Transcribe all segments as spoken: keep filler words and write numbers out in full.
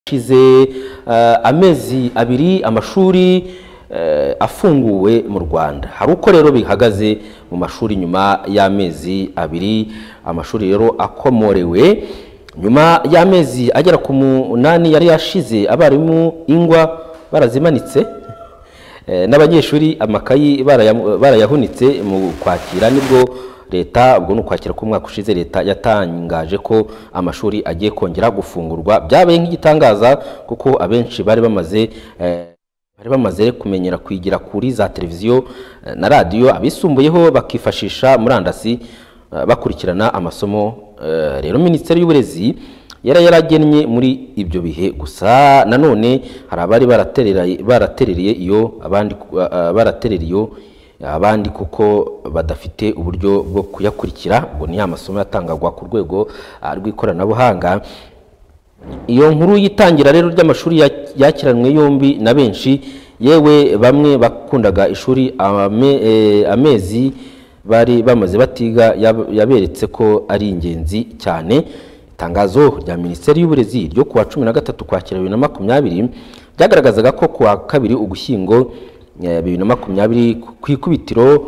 Shize amezi abiri amashuri afunguwe mu Rwanda. Hari uko rero bihagaze mu mashuri nyuma y'amezi abiri amashuri rero akomorewe nyuma y'amezi agera ku munani yari yashize abarimu ingwa barazimanitse n'abanyeshuri amakayi barayahunitse mu kwakira nibwo leta ubwo nukwakira ku mwaka ushize leta yatangaje ko amashuri agiye kongera gufungurwa. Byabaye nk'igitangaza kuko abenshi bari bamaze bari bamaze kumenyera kwigira kuri za televiziyo na radio, abisumbuyeho bakifashisha murandasi bakurikirana amasomo. Rero Minisiteri y'Uburezi yari yaragennye muri ibyo bihe, gusa nanone hari abari baraterereye baratereriye iyo abandi baratereriye abandi kuko badafite uburyo bwo kuyakurikira. Ubwo ni amasomo yatangagwa ku rwego rw'ikoranabuhanga. Iyo nkuru yitangira rero ry'amashuri yakiranwe yombi na benshi, yewe bamwe bakundaga ishuri ame, amezi bari bamaze batiga yaberetse ko ari ingenzi cyane. Itangazo rya Minisiteri y'Uburezi ryo kuwa cumi na gatatu kwakira bibiri na makumyabiri byagaragazaga ko kuwa kabiri Ugushyingo bibiri na makumyabiri ku ikubitiro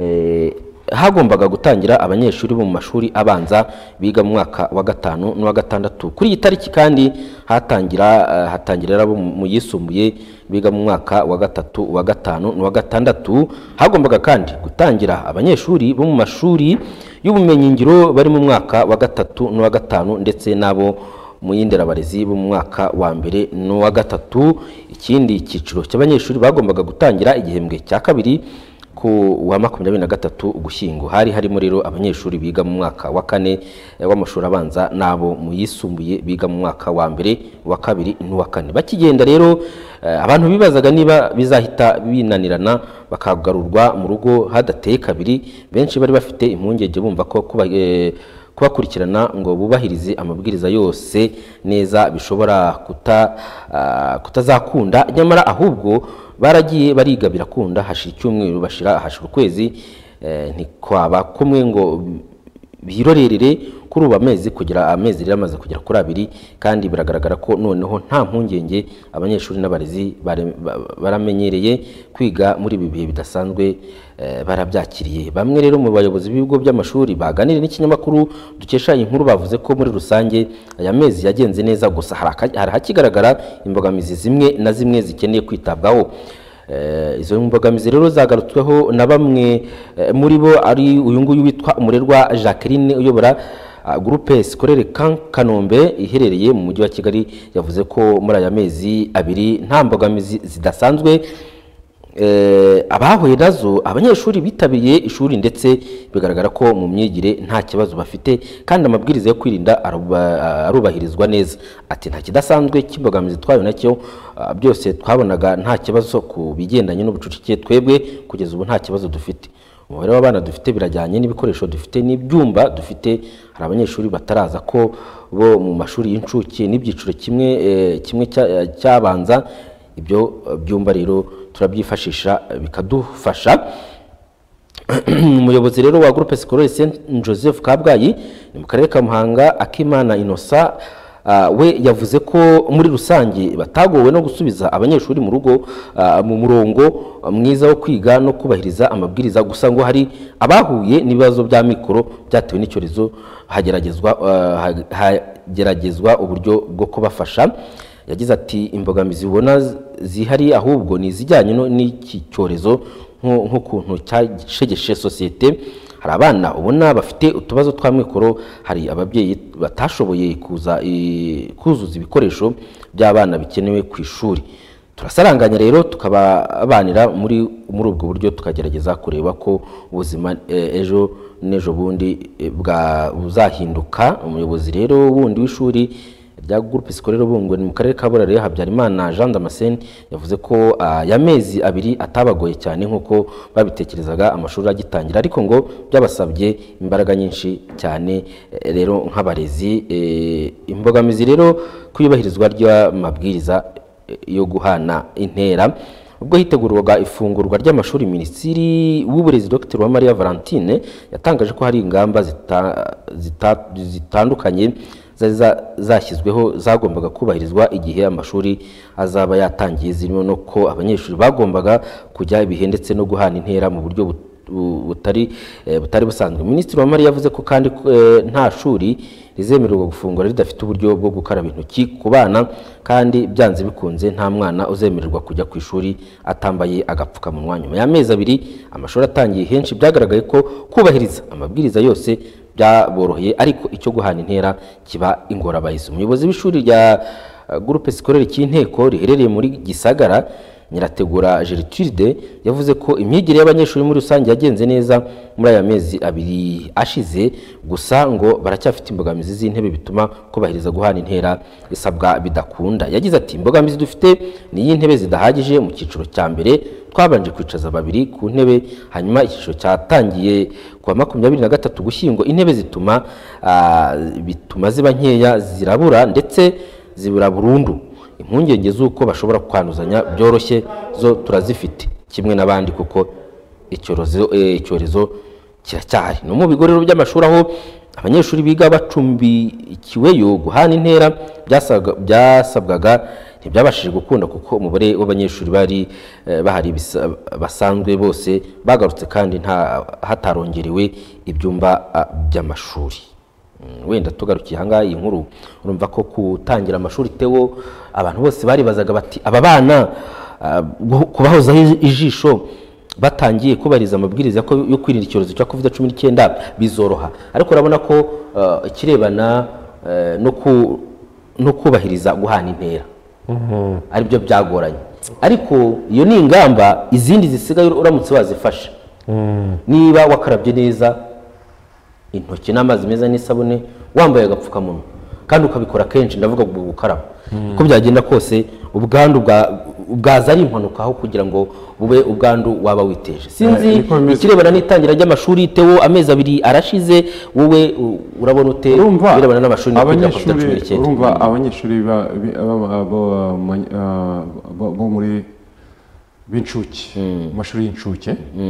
hagombaga gutangira abanyeshuri bo mu mashuri abanza biga mu mwaka wa gatanu n'uwa gatandatu. Kuri iyi tariki kandi hatangira hatangirira abo mu yisumbuye biga mu mwaka wa gatatu wa gatanu n'uwa gatandatu. Hagombaga kandi gutangira abanyeshuri bo mu mashuri y'ubumenyi ngiro bari mu mwaka wa gatatu n'uwa gatanu ndetse nabo mu y'inderabarezi bo mu mwaka wa mbere n'uwa gatatu. Ikindi cyiciro cy'abanyeshuri bagombaga gutangira igihembwe cya kabiri ku wa makumyabiri na gatatu Ugushyingo. Hari harimo rero abanyeshuri biga mu mwaka wa kane w'amashuri abanza nabo mu yisumbuye biga mu mwaka wa mbere wa kabiri n'uwa kane. Bakigenda rero abantu bibazaga niba bizahita binanirana bakagarurwa mu rugo hadateye kabiri. Benshi bari bafite impungenge bumva ko kuba kubakurikirana ngo bubahirize amabwiriza yose neza bishobora kuta uh, kutazakunda, nyamara ahubwo baragiye bariga birakunda. Hashira icyumweru bashira hashira ukwezi eh, ntikwaba kumwe ngo birorerere kuri ubu amezi kugira amezi ramaze kugera kuri abiri, kandi biragaragara ko noneho nta mpungenge abanyeshuri n'abarezi baramenyereye kwiga muri ibi bihe bidasanzwe eh, barabyakiriye. Bamwe rero mu bayobozi b'ibigo by'amashuri baganiriye n'ikinyamakuru dukesha inkuru bavuze ko muri rusange aya mezi yagenze neza, gusa hari hakigaragara imbogamizi zimwe na zimwe zikeneye kwitabwaho. Uh, izo mbogamizi rero zagarutsweho na bamwe uh, muri bo ari uyu nguyu witwa Umurerwa Jacqueline uyobora uh, groupe scolaire Kanombe iherereye mu mujyi wa Kigali. Yavuze ko muri aya mezi abiri nta mbogamizi zidasanzwe Uh, abahuye nazo abanyeshuri bitabiriye ishuri ndetse bigaragara ko mu myigire nta kibazo bafite, kandi amabwiriza yo kwirinda arubahirizwa neza. Ati nta kidasanzwe cy'imbogamizi twayo nacyo uh, byose twabonaga nta kibazo ku bigendanye n'ubucucike. Twebwe kugeza ubu nta kibazo dufite. Umubare w'abana dufite birajyanye n'ibikoresho dufite n'ibyumba dufite. Hari abanyeshuri bataraza ko bo mu mashuri y'incuke n'ibyiciro kimwe eh, kimwe cyabanza. Ibyo byumba rero turabyifashisha bikadufasha. Umuyobozi rero wa groupe scolaire Saint Joseph Kabgayi ni mu karere ka Muhanga, Akimana Innocent uh, we yavuze ko muri rusange batagowe no gusubiza abanyeshuri mu rugo uh, mu murongo mwiza wo kwiga no kubahiriza amabwiriza, gusa ngo hari abahuye n'ibibazo bya mikoro byatewe n'icyorezo hageragezwa uh, hageragezwa uburyo bwo kubafasha. Yagize ati imbogamizi ubona zihari ahubwo ni zijyanye n'iki cyorezo nk'ukuntu cyashegeshe societe. Hari abana ubona bafite utubazo twa mikoro, hari ababyeyi batashoboye kuza kuzuza ibikoresho by'abana bikenewe ku ishuri. Turasaranganya rero tukababanira muri muri ubwo buryo tukagerageza kureba ko ubuzima ejo nejo bundi bwa buzahinduka. Umuyobozi rero wundi w'ishuri rya groupe scolaire Bungwe mu karere ka Burare Habyarimana Jean Damascene yavuze ko uh, ya mezi abiri atabagoye cyane nkuko babitekerezaga amashuri agitangira, ariko ngo byabasabye imbaraga nyinshi cyane e, rero nk'abarezi. E, imbogamizi rero kuyubahirizwa ry'amabwiriza e, yo guhana intera. Ubwo hitegurwaga ifungurwa ry'amashuri, Minisitiri w'Uburezi Dr Uwamariya Valentine yatangaje ko hari ingamba zitandukanye zashyizweho zagombaga kubahirizwa igihe amashuri azaba yatangiye, zirimo no ko abanyeshuri bagombaga kujya ibihe ndetse no guhana intera mu buryo butari butari busanzwe. Minisitiri Uwamariya yavuze ko kandi nta shuri rizemererwa gufungura ridafite uburyo bwo gukaraba intoki ku bana, kandi byanze bikunze nta mwana uzemererwa kujya ku ishuri atambaye agapfukamunwa. Nyuma y'amezi abiri amashuri atangiye, henshi byagaragaye ko kubahiriza amabwiriza yose byaboroheye, ariko icyo guhana intera kiba ingorabahizi. Umuyobozi w'ishuri rya Groupe Scolaire Cy'Inteko riherereye muri Gisagara, Nyirategura Gertrude, yavuze ko imyigire y'abanyeshuri muri rusange yagenze neza muri aya mezi abiri ashize, gusa ngo baracyafite imbogamizi z'intebe bituma kubahiriza guhana intera isabwa bidakunda. Yagize ati imbogamizi dufite ni y'intebe zidahagije. Mu cyiciro cya mbere twabanje kwicaza babiri ku ntebe, hanyuma icyiciro cyatangiye ku wa makumyabiri na gatatu Gushyingo intebe zituma bituma ziba nkeya, zirabura ndetse zibura burundu. Impungenge z'uko bashobora kwanduzanya byoroshye zo turazifite kimwe n'abandi, kuko icyorezo icyorezo kiracyahari. No mu bigo rero by'amashuri aho abanyeshuri biga bacumbikiweyo, guhana intera byasabwaga ntibyabashije gukunda, kuko umubare w'abanyeshuri bari bahari basanzwe bose bagarutse kandi nta hatarongerewe ibyumba by'amashuri. Wenda tugarukiye ahangaha iyi nkuru, urumva ko kutangira amashuri Theo abantu bose baribazaga bati aba bana kubahozaho ijisho batangiye kubariza amabwiriza yo kwirinda icyorezo cya covid cumi n'icyenda bizoroha, ariko urabona ko ikirebana no kubahiriza guhana intera aribyo byagoranye. Ariko iyo ni ingamba, izindi zisigaye uramutse wazifashe, niba wakarabye neza intoki n'amazi meza n'isabune, wambaye agapfukamunwa kandi ukabikora kenshi, ndavuga gukaraba, uko byagenda kose ubwandu bwaza ari impanuka aho kugira ngo bube ubwandu waba witeje. Sinzi ikirebana n'itangira ry'amashuri Theo, amezi abiri arashize, wowe urabona ute birebana n'amashuri n'abanyeshuri? Urumva abanyeshuri bo muri b'incuke, amashuri y'incuke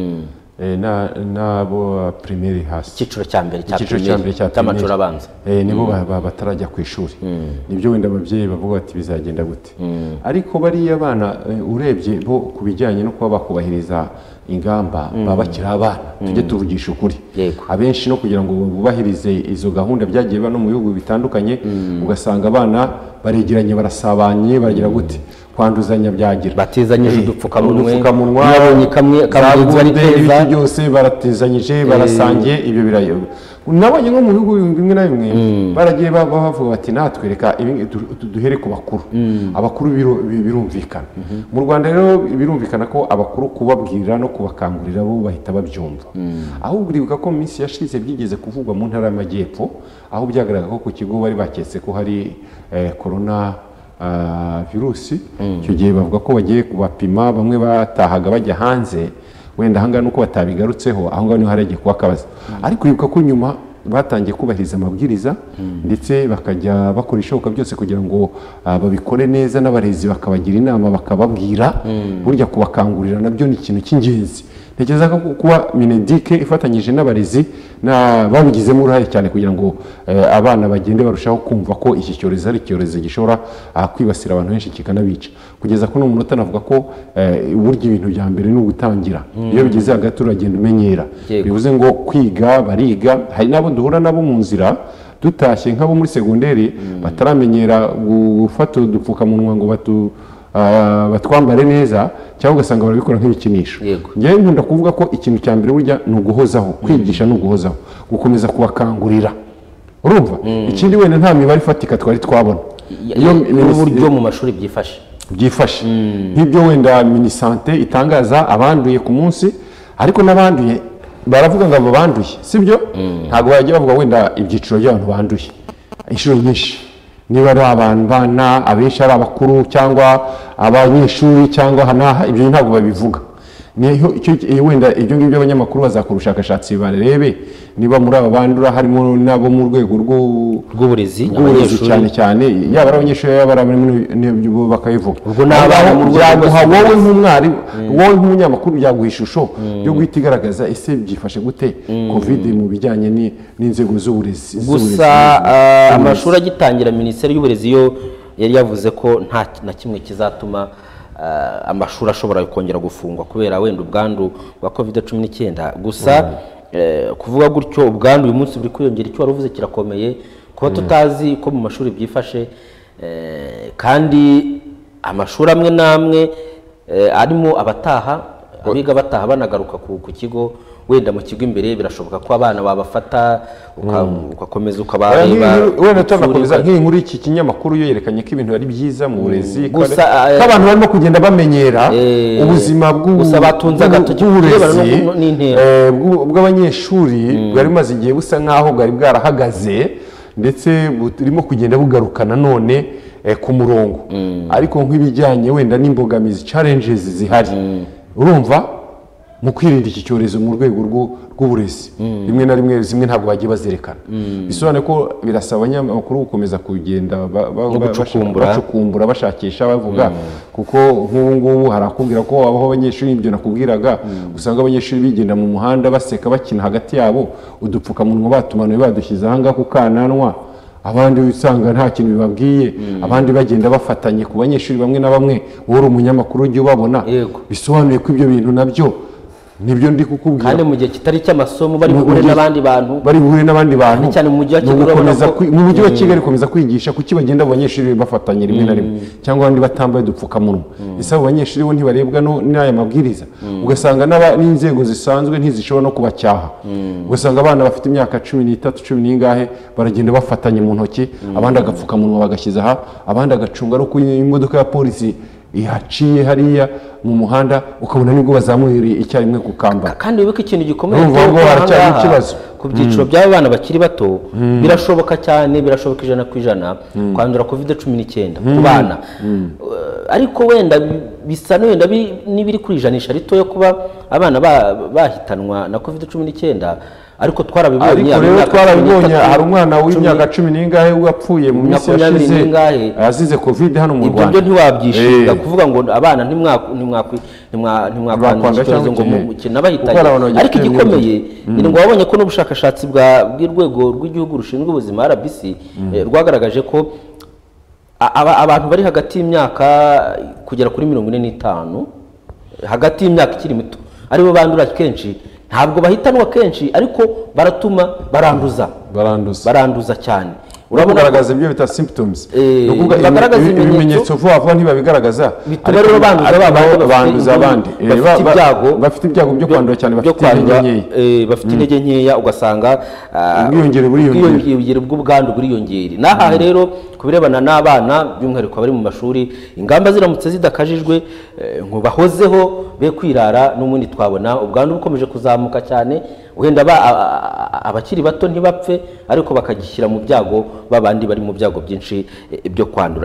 nabo primaire hasi, icyiciro cya mbere cy'amashuri abanza, nibo batarajya ku ishuri. Nibyo wenda ababyeyi bavuga bati bizagenda gute, ariko bariya bana urebye bo ku bijyanye no kuba bakubahiriza ingamba baba bakiri abana, tujye tuvugisha ukuri. Abenshi no kugira ngo bubahirize izo gahunda byagiye no mu bihugu bitandukanye, ugasanga abana baregeranye, barasabanye, baragira gute, kwanduzanya byagira, batezanyije udupfukamunwa, yabonye kamwe kabunze byose baratezanyije, barasangiye. Ibyo birayo nabonye nko mu bihugu bimwe na bimwe baragiye bavuga bati natwe reka duhere ku bakuru. Abakuru birumvikana. Mu Rwanda rero birumvikana ko abakuru kubabwira no kubakangurira bo bahita babyumva. Ahubwo uribuka ko mu minsi yashize byigeze kuvugwa mu ntara y'Amajyepfo, aho byagaragara ko ku kigo bari baketse ko hari corona virusi. Icyo gihe bavuga ko bagiye kubapima, bamwe batahaga bajya hanze, wenda ahangaha nuko batabigarutseho, aho ngaho niho haragiye kuba akabazo. Ariko uribuka ko nyuma batangiye kubahiriza amabwiriza, ndetse bakajya bakora ishoboka byose kugira ngo babikore neza, n'abarezi bakabagira inama bakababwira. Burya kubakangurira nabyo ni ikintu cy'ingenzi. Ntekereza ko kuba Minedike ifatanyije n'abarezi babigizemo uruhare cyane kugira ngo abana bagende barushaho kumva ko iki cyorezo ari icyorezo gishobora kwibasira abantu benshi kikanabica. Kugeza ko n'umunota navuga ko burya ibintu bya mbere ni ugutangira. Iyo bigeze hagati uragenda umenyera. Bivuze ngo kwiga bariga, hari n'abo duhura nabo mu nzira dutashye nk'abo muri segonderi bataramenyera gufata udupfukamunwa ngo batu batwambare neza, cyangwa ugasanga barabikora nk'ibikinisho. Ngewe nkunda kuvuga ko ikintu cya mbere burya ni uguhozaho, kwigisha ni uguhozaho, gukomeza kubakangurira. Urumva ikindi wenda nta mibare ifatika twari twabona n'uburyo mu mashuri byifashe byifashe nk'ibyo wenda Minisante itangaza abanduye ku munsi, ariko n'abanduye baravuga ngo abo banduye, sibyo? Ntabwo bajya bavuga wenda ibyiciro by'abantu banduye inshuro nyinshi, niba ari abantu bana, abenshi ari abakuru cyangwa abanyeshuri cyangwa hanaha, ibyo ntabwo babivuga. niho icyo wenda ibyo ngibyo abanyamakuru bazakora ubushakashatsi barebe niba muri aba bandura harimo nabo mu rwego rw'uburezi cyane cyane yaba ari abanyeshuri yaba ari abarimu bakayivuga ubwo byaguha wowe nk'umwarimu wowe nk'umunyamakuru byaguha ishusho yo guhita igaragaza ese byifashe gute covid mu bijyanye n'inzego z'uburezi. Gusa amashuri agitangira minisiteri y'uburezi yo yari yavuze ko nta na kimwe kizatuma amashuri ashobora kongera gufungwa kubera wenda ubwandu bwa covid cumi n'icyenda. Gusa kuvuga gutyo ubwandu uyu munsi buri kwiyongera, icyo wari uvuze kirakomeye kuba tutazi ko mu mashuri byifashe, kandi amashuri amwe n'amwe arimo abataha abiga bataha banagaruka ku kigo, wenda mu kigo imbere birashoboka ko abana babafata ugakomeza ukabareba. Wenda tunakomeza nk'inkuru iki kinyamakuru yo yerekanye ko ibintu ari byiza mu burezi, ko abantu barimo kugenda bamenyera ubuzima bw'uburezi bw'abanyeshuri bwari bumaze igihe busa nk'aho bwari bwarahagaze, ndetse burimo kugenda bugaruka nanone ku murongo. Ariko nk'ibijyanye wenda n'imbogamizi challenges zihari, urumva mu kwirinda iki cyorezo mu rwego rw'uburezi rimwe na rimwe zimwe ntabwo bagiye bazerekana. Bisobanuye ko birasaba abanyamakuru gukomeza kugenda bacukumbura bashakisha bavuga, kuko nk'ubu ngubu harakubwira ko abaho abanyeshuri ibyo nakubwiraga usanga abanyeshuri bigenda mu muhanda baseka bakina hagati yabo, udupfukamunwa batumanuye badushyize aha ngaha ku kananwa, abandi usanga nta kintu bibabwiye, abandi bagenda bafatanye ku banyeshuri bamwe na bamwe. Wowe uri umunyamakuru ujye ubabona, bisobanuye ko ibyo bintu nabyo nibyo ndi kukubwira, kandi mu gihe kitari cy'amasomo bari buhure n'abandi bantu bari buhure n'abandi bantu cyane mu mujyi wa Kigali, mu mujyi wa Kigali komeza kwigisha kuki bagenda abanyeshuri bafatanye rimwe na rimwe cyangwa abandi batambaye dupfukamunwa. Ese abo banyeshuri bo ntibarebwa n'aya mabwiriza? Ugasanga n'inzego zisanzwe ntizishobora no kubacyaha, ugasanga abana bafite imyaka cumi n'itatu cumi n'ingahe baragenda bafatanye mu ntoki, abandi agapfukamunwa bagashyize aha, abandi agacunga no ku imodoka ya polisi ihaciye hariya mu muhanda, ukabona nibwo bazamuriye icyarimwe ku kamba. Kandi wibuke ikintu gikomeye ku byiciro by'abana bakiri bato, birashoboka cyane, birashoboka ijana ku ijana kwandura covid cumi n'icyenda ku bana. Ariko wenda bisa wenda n'ibiri kuri ijanisha rito yo kuba abana bahitanwa na covid cumi n'icyenda, ariko twarabibonye. Ariko rero twarabibonye, hari umwana w'imyaka cumi n'ingahe wapfuye mu minsi yashize azize covid hano mu Rwanda. Ibyo ntiwabyishinga kuvuga ngo abana ntimwakwandura icyorezo ngo mukina bahitanye. Ariko igikomeye ni ngo wabonye ko n'ubushakashatsi bw'urwego rw'igihugu rushinzwe ubuzima R B C rwagaragaje ko abantu bari hagati y'imyaka kugera kuri mirongo ine n'itanu, hagati y'imyaka ikiri mito, aribo bandura kenshi. Ntabwo bahitanwa kenshi, ariko baratuma baranduza baranduza cyane. Uragaragaza ibyo bita symptoms, bagaragaza ibimenyetso vuba vuba ntibabigaragaza, bituma rero banduza abandi bafite ibyago byo kwandura cyane, bafite intege nkeya, ugasanga ubwiyongere bw'ubwandu buriyongera. N'aha rero ku birebana n'abana by'umwihariko bari mu mashuri, ingamba ziramutse zidakajijwe ngo bahozeho be kwirara, n'ubundi twabona ubwandu bukomeje kuzamuka cyane, wenda abakiri bato ntibapfe ariko bakagishyira mu byago babandi bari mu byago byinshi byo kwandura.